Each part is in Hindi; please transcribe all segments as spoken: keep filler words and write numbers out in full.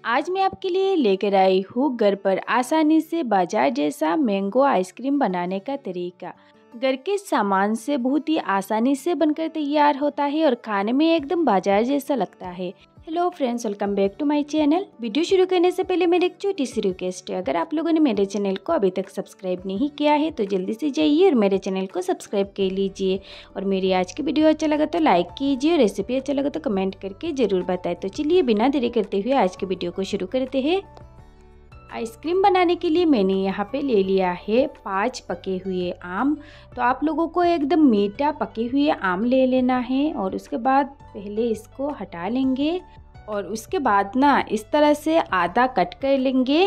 आज मैं आपके लिए लेकर आई हूँ घर पर आसानी से बाजार जैसा मैंगो आइसक्रीम बनाने का तरीका। घर के सामान से बहुत ही आसानी से बनकर तैयार होता है और खाने में एकदम बाजार जैसा लगता है। Hello friends, welcome back to my channel. Video शुरू करने से पहले मेरी एक छोटी सी रिक्वेस्ट है, अगर आप लोगों ने मेरे चैनल को अभी तक सब्सक्राइब नहीं किया है तो जल्दी से जाइए और मेरे चैनल को सब्सक्राइब कर लीजिए। और मेरी आज की वीडियो अच्छा लगा तो लाइक कीजिए और रेसिपी अच्छा लगा तो कमेंट करके ज़रूर बताएं। तो चलिए बिना देरी करते हुए आज की वीडियो को शुरू करते हैं। आइसक्रीम बनाने के लिए मैंने यहाँ पे ले लिया है पाँच पके हुए आम। तो आप लोगों को एकदम मीठा पके हुए आम ले लेना है और उसके बाद पहले इसको हटा लेंगे और उसके बाद ना इस तरह से आधा कट कर लेंगे।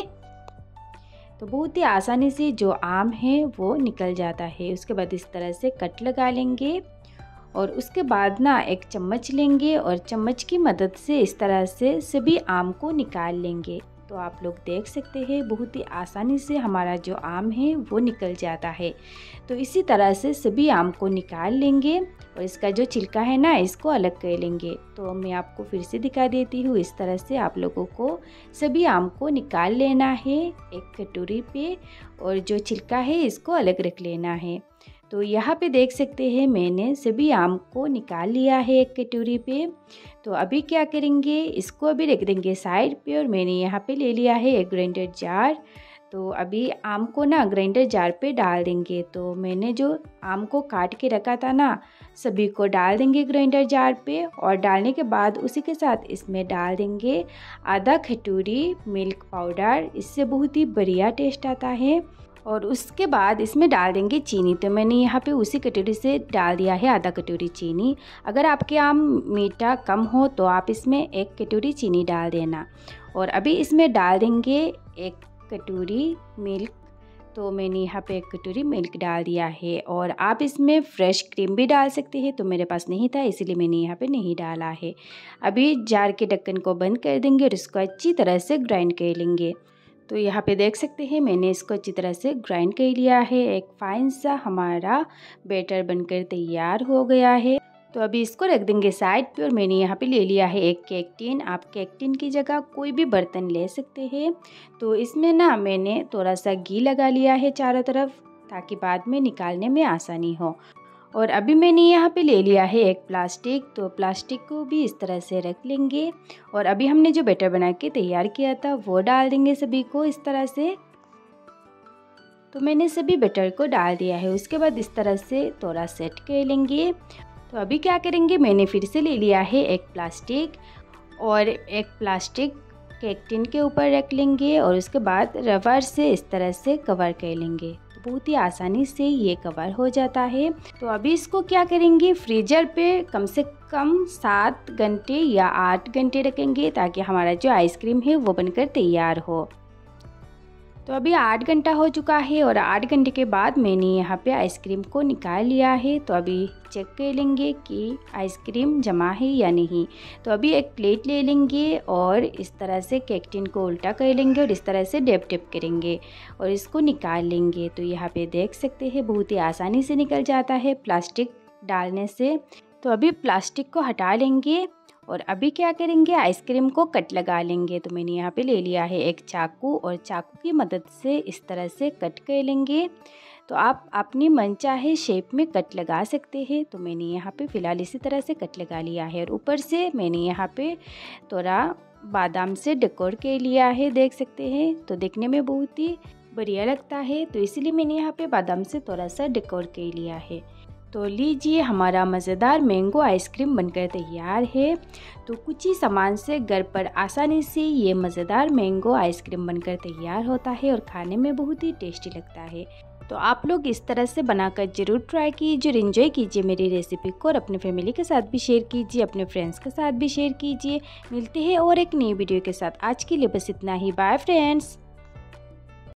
तो बहुत ही आसानी से जो आम है वो निकल जाता है। उसके बाद इस तरह से कट लगा लेंगे और उसके बाद ना एक चम्मच लेंगे और चम्मच की मदद से इस तरह से सभी आम को निकाल लेंगे। तो आप लोग देख सकते हैं बहुत ही आसानी से हमारा जो आम है वो निकल जाता है। तो इसी तरह से सभी आम को निकाल लेंगे और इसका जो छिलका है ना इसको अलग कर लेंगे। तो मैं आपको फिर से दिखा देती हूँ। इस तरह से आप लोगों को सभी आम को निकाल लेना है एक कटोरी पे और जो छिलका है इसको अलग रख लेना है। तो यहाँ पे देख सकते हैं मैंने सभी आम को निकाल लिया है एक कटोरी पे। तो अभी क्या करेंगे, इसको अभी रख देंगे साइड पे और मैंने यहाँ पे ले लिया है एक ग्राइंडर जार। तो अभी आम को ना ग्राइंडर जार पे डाल देंगे। तो मैंने जो आम को काट के रखा था ना सभी को डाल देंगे ग्राइंडर जार पे और डालने के बाद उसी के साथ इसमें डाल देंगे आधा कटोरी मिल्क पाउडर। इससे बहुत ही बढ़िया टेस्ट आता है। और उसके बाद इसमें डाल देंगे चीनी। तो मैंने यहाँ पे उसी कटोरी से डाल दिया है आधा कटोरी चीनी। अगर आपके आम मीठा कम हो तो आप इसमें एक कटोरी चीनी डाल देना। और अभी इसमें डाल देंगे एक कटोरी मिल्क। तो मैंने यहाँ पे एक कटोरी मिल्क डाल दिया है और आप इसमें फ्रेश क्रीम भी डाल सकते हैं। तो मेरे पास नहीं था इसीलिए मैंने यहाँ पे नहीं डाला है। अभी जार के ढक्कन को बंद कर देंगे और इसको अच्छी तरह से ग्राइंड कर लेंगे। तो यहाँ पे देख सकते हैं मैंने इसको अच्छी तरह से ग्राइंड कर लिया है। एक फाइन सा हमारा बैटर बनकर तैयार हो गया है। तो अभी इसको रख देंगे साइड पे और मैंने यहाँ पे ले लिया है एक केक टिन। आप केक टिन की जगह कोई भी बर्तन ले सकते हैं। तो इसमें ना मैंने थोड़ा सा घी लगा लिया है चारों तरफ ताकि बाद में निकालने में आसानी हो। और अभी मैंने यहाँ पे ले लिया है एक प्लास्टिक। तो प्लास्टिक को भी इस तरह से रख लेंगे और अभी हमने जो बैटर बना के तैयार किया था वो डाल देंगे सभी को इस तरह से। तो मैंने सभी बैटर को डाल दिया है। उसके बाद इस तरह से थोड़ा सेट कर लेंगे। तो अभी क्या करेंगे, मैंने फिर से ले लिया है एक प्लास्टिक और एक प्लास्टिक केक टिन के ऊपर रख लेंगे और उसके बाद रबर से इस तरह से कवर कर लेंगे। बहुत ही आसानी से ये कवर हो जाता है। तो अभी इसको क्या करेंगे, फ्रीजर पे कम से कम सात घंटे या आठ घंटे रखेंगे ताकि हमारा जो आइसक्रीम है वो बनकर तैयार हो। तो अभी आठ घंटा हो चुका है और आठ घंटे के बाद मैंने यहाँ पे आइसक्रीम को निकाल लिया है। तो अभी चेक कर लेंगे कि आइसक्रीम जमा है या नहीं। तो अभी एक प्लेट ले लेंगे और इस तरह से केक टिन को उल्टा कर लेंगे और इस तरह से डेप डेप करेंगे और इसको निकाल लेंगे। तो यहाँ पे देख सकते हैं बहुत ही आसानी से निकल जाता है प्लास्टिक डालने से। तो अभी प्लास्टिक को हटा लेंगे और अभी क्या करेंगे, आइसक्रीम को कट लगा लेंगे। तो मैंने यहाँ पे ले लिया है एक चाकू और चाकू की मदद से इस तरह से कट कर लेंगे। तो आप अपनी मनचाहे शेप में कट लगा सकते हैं। तो मैंने यहाँ पे फ़िलहाल इसी तरह से कट लगा लिया है और ऊपर से मैंने यहाँ पे थोड़ा बादाम से डेकोर कर लिया है, देख सकते हैं। तो देखने में बहुत ही बढ़िया लगता है तो इसीलिए मैंने यहाँ पे बादाम से थोड़ा सा डेकोर कर लिया है। तो लीजिए हमारा मज़ेदार मैंगो आइसक्रीम बनकर तैयार है। तो कुछ ही सामान से घर पर आसानी से ये मज़ेदार मैंगो आइसक्रीम बनकर तैयार होता है और खाने में बहुत ही टेस्टी लगता है। तो आप लोग इस तरह से बनाकर ज़रूर ट्राई कीजिए और इन्जॉय कीजिए मेरी रेसिपी को और अपने फैमिली के साथ भी शेयर कीजिए, अपने फ्रेंड्स के साथ भी शेयर कीजिए। मिलते हैं और एक नई वीडियो के साथ। आज के लिए बस इतना ही। Bye friends.